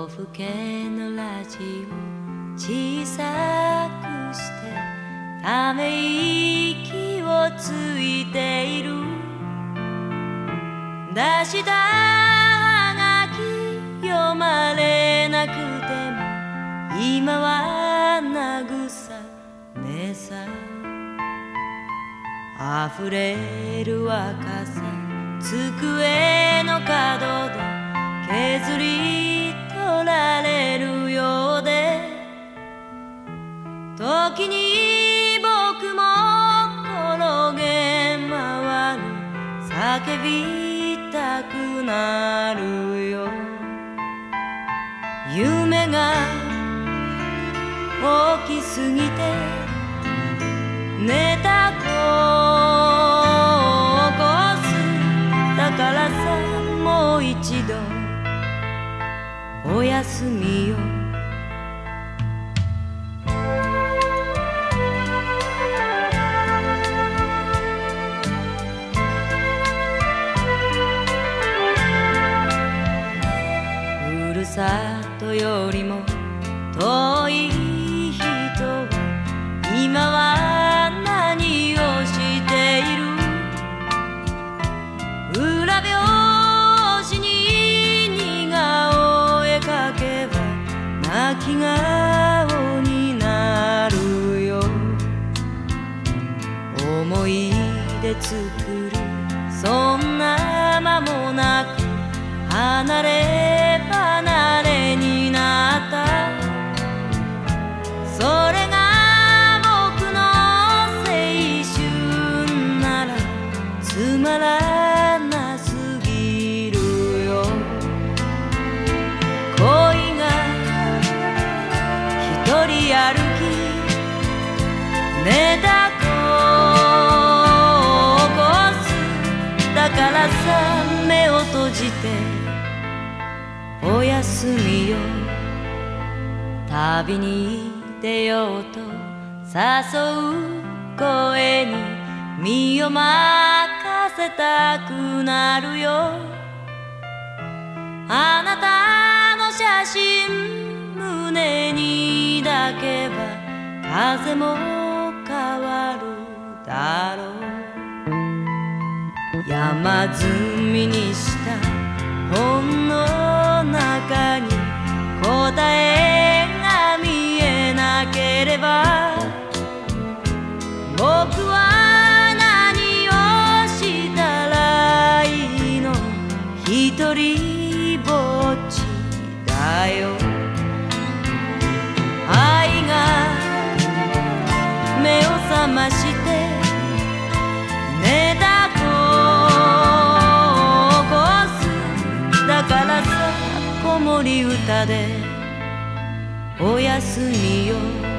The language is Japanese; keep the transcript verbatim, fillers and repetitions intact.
夜更けのラジオ小さくしてため息をついている。出したはがき読まれなくても今は慰めさ。溢れる若さ机の角で削り取られるようで、時に僕も転げ回る叫びたくなるよ。夢が大きすぎて寝た子を起こす。だからさもう一度おやすみよ。ふるさとよりも遠い人は今は何をしている。裏表紙に似顔絵描けば泣き顔になるよ。思い出作るそんな間もなく離れ離れになった。それが僕の青春ならつまらなすぎるよ。恋が一人歩き寝た子を起こす。だからさ目を閉じておやすみよ。旅に出ようと誘う声に身を任せたくなるよ。あなたの写真胸に抱けば風も変わるだろう。山積みにした本の中に答えが見えなければ僕は何をしたらいいの。一人ぼっちだよ。愛が目を覚まして寝た子を起こす。だからさ子守歌でおやすみよ。